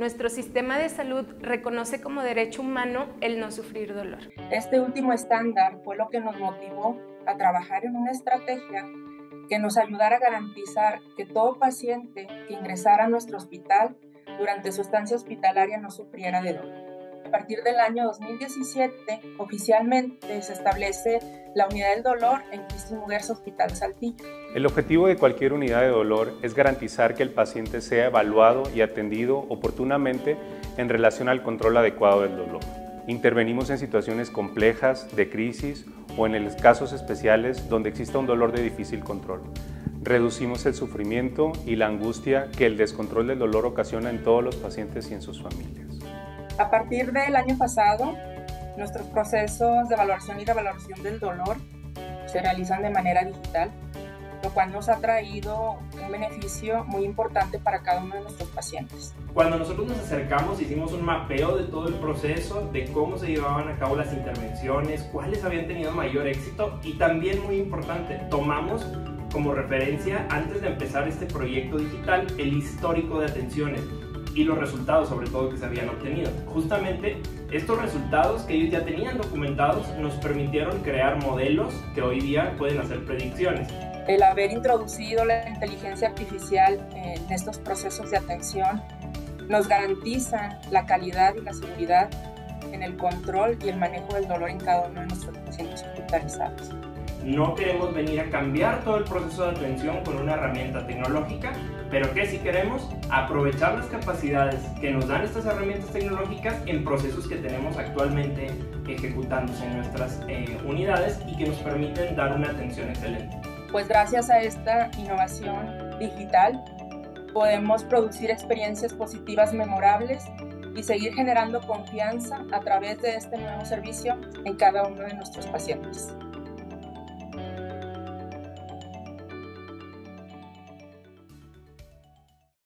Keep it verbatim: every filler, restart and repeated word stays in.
Nuestro sistema de salud reconoce como derecho humano el no sufrir dolor. Este último estándar fue lo que nos motivó a trabajar en una estrategia que nos ayudara a garantizar que todo paciente que ingresara a nuestro hospital durante su estancia hospitalaria no sufriera de dolor. A partir del año dos mil diecisiete, oficialmente se establece la unidad del dolor en Cristo y Muguerza Hospital Saltillo. El objetivo de cualquier unidad de dolor es garantizar que el paciente sea evaluado y atendido oportunamente en relación al control adecuado del dolor. Intervenimos en situaciones complejas, de crisis o en los casos especiales donde exista un dolor de difícil control. Reducimos el sufrimiento y la angustia que el descontrol del dolor ocasiona en todos los pacientes y en sus familias. A partir del año pasado, nuestros procesos de evaluación y revaloración del dolor se realizan de manera digital, lo cual nos ha traído un beneficio muy importante para cada uno de nuestros pacientes. Cuando nosotros nos acercamos, hicimos un mapeo de todo el proceso, de cómo se llevaban a cabo las intervenciones, cuáles habían tenido mayor éxito y también, muy importante, tomamos como referencia, antes de empezar este proyecto digital, el histórico de atenciones y los resultados, sobre todo, que se habían obtenido. Justamente estos resultados que ellos ya tenían documentados nos permitieron crear modelos que hoy día pueden hacer predicciones. El haber introducido la inteligencia artificial en estos procesos de atención nos garantiza la calidad y la seguridad en el control y el manejo del dolor en cada uno de nuestros pacientes hospitalizados. No queremos venir a cambiar todo el proceso de atención con una herramienta tecnológica, pero que sí queremos aprovechar las capacidades que nos dan estas herramientas tecnológicas en procesos que tenemos actualmente ejecutándose en nuestras eh, unidades y que nos permiten dar una atención excelente. Pues gracias a esta innovación digital podemos producir experiencias positivas memorables y seguir generando confianza a través de este nuevo servicio en cada uno de nuestros pacientes.